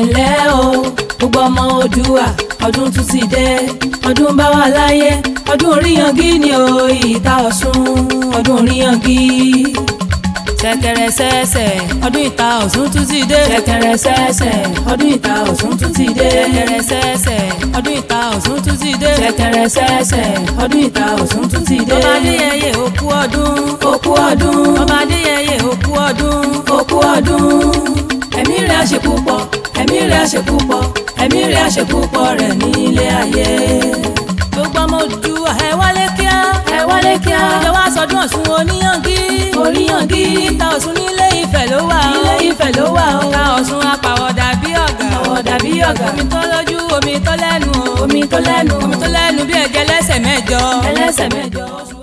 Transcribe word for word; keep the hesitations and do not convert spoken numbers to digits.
ẹ̀lẹ́ o gbogbo ọmọ Oòduà ọdún tún ti dé ọdún bá wà láyé ọdún oríyàngí ni o ìta Ọ̀ṣun ọdún oríyàngí. Ṣẹ̀kẹ̀rẹ̀ ṣẹ̀ṣẹ̀ ọdún ìta Ọ̀ṣun tún ti dé. Ṣẹ̀kẹ̀rẹ̀ ṣẹ̀ṣẹ̀ ọdún ìta Ọ̀ṣun tún ti dé. Ṣẹ̀kẹ̀rẹ̀ ṣẹ̀ṣẹ̀ ọdún ìta Ọ̀ṣun tún ti dé. Ṣẹ̀kẹ̀rẹ̀ ṣẹ̀ṣẹ̀ ọdún ìta Ọ̀ṣun tún ti dé. Ọba Adéyẹyè òkú ọdún òkú ọdún. Ọba Adéyẹyè òkú ọdún òkú ọdún. Ẹ̀mí rẹ̀ àṣẹ púpọ̀ ẹ̀mí rẹ̀ àṣẹ púpọ̀ ẹ̀mí rẹ̀ àṣẹ púpọ̀ rẹ̀ ní ilé ayé. Gbogbo ọmọ Oòduà ẹ wálé kíá ẹ wálé kíá. Ìjọ wa sọdún Ọ̀ṣun oníyàngí oríyàngí. Ìta Ọ̀ṣun nílé Ifẹ̀ ló wà ó. Ilé Ifẹ̀ ló wà ó. Ìta Ọ̀ṣun apàwọ̀dà bí ọ̀gá. Àwọ̀dà bí ọ̀gá. Omi tó lójú omi tó lẹ́nu o. Omi tó lẹ́nu. Omi tó lẹ́nu bí ẹ̀jẹ̀ ẹlẹ́sẹ̀ mẹ́jọ. Ẹlẹ́sẹ̀ mẹ́jọ.